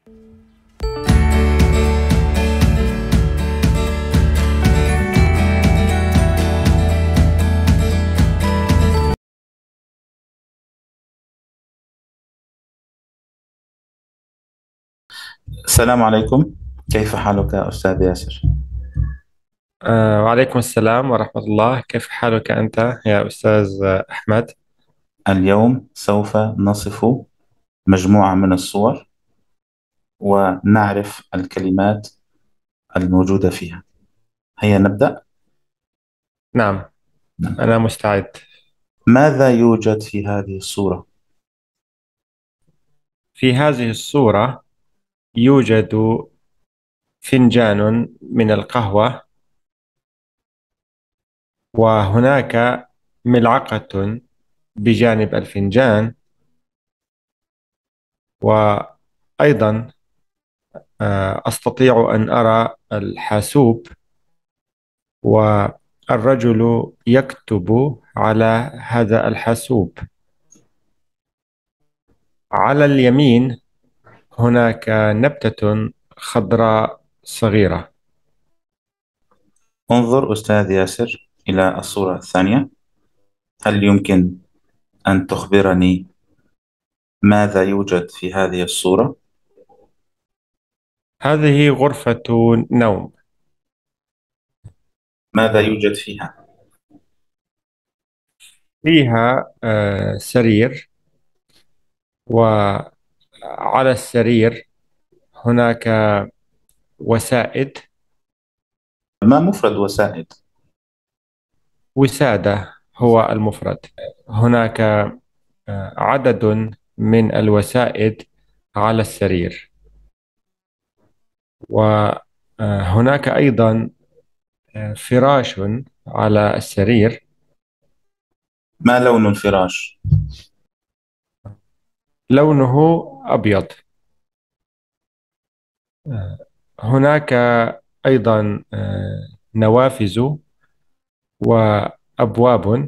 السلام عليكم. كيف حالك أستاذ ياسر؟ وعليكم السلام ورحمة الله. كيف حالك أنت يا أستاذ أحمد؟ اليوم سوف نصف مجموعة من الصور ونعرف الكلمات الموجودة فيها. هيا نبدأ. نعم، أنا مستعد. ماذا يوجد في هذه الصورة؟ في هذه الصورة يوجد فنجان من القهوة، وهناك ملعقة بجانب الفنجان، وأيضا أستطيع أن أرى الحاسوب، والرجل يكتب على هذا الحاسوب. على اليمين هناك نبتة خضراء صغيرة. انظر أستاذ ياسر إلى الصورة الثانية. هل يمكن أن تخبرني ماذا يوجد في هذه الصورة؟ هذه غرفة نوم. ماذا يوجد فيها؟ فيها سرير، وعلى السرير هناك وسائد. ما مفرد وسائد؟ وسادة هو المفرد. هناك عدد من الوسائد على السرير، وهناك أيضا فراش على السرير. ما لون الفراش؟ لونه أبيض. هناك أيضا نوافذ وأبواب.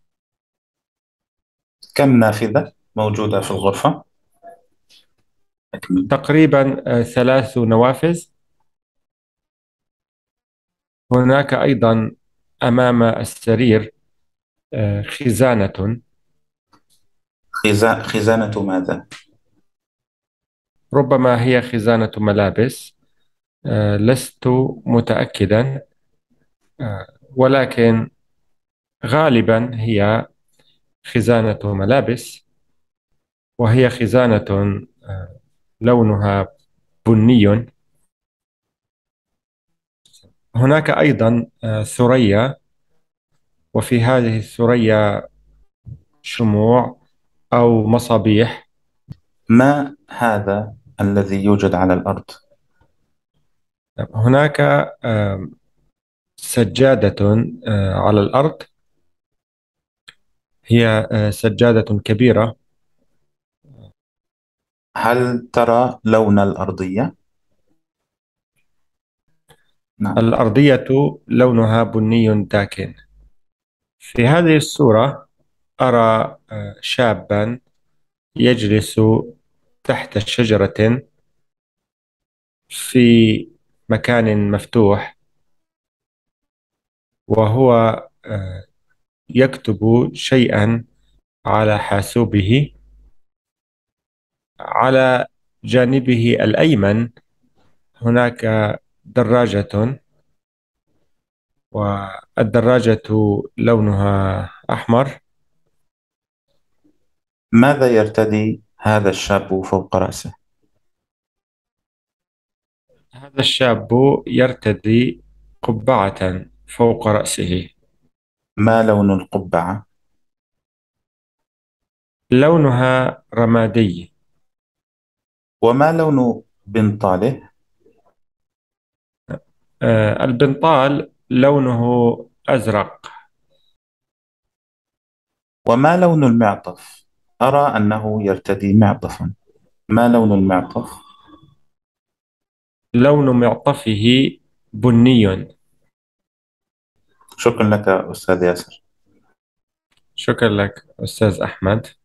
كم نافذة موجودة في الغرفة؟ أكمل. تقريبا 3 نوافذ. هناك أيضا أمام السرير خزانة. خزانة ماذا؟ ربما هي خزانة ملابس، لست متأكدا، ولكن غالبا هي خزانة ملابس، وهي خزانة لونها بني. هناك أيضا ثريا، وفي هذه الثريا شموع أو مصابيح. ما هذا الذي يوجد على الأرض؟ هناك سجادة على الأرض. هي سجادة كبيرة. هل ترى لون الأرضية؟ نعم. الأرضية لونها بني داكن. في هذه الصورة أرى شابا يجلس تحت شجرة في مكان مفتوح، وهو يكتب شيئا على حاسوبه. على جانبه الأيمن هناك دراجة، والدراجة لونها أحمر. ماذا يرتدي هذا الشاب فوق رأسه؟ هذا الشاب يرتدي قبعة فوق رأسه. ما لون القبعة؟ لونها رمادي. وما لون بنطاله؟ البنطال لونه أزرق. وما لون المعطف؟ أرى أنه يرتدي معطفا. ما لون المعطف؟ لون معطفه بني. شكرا لك أستاذ ياسر. شكرا لك أستاذ أحمد.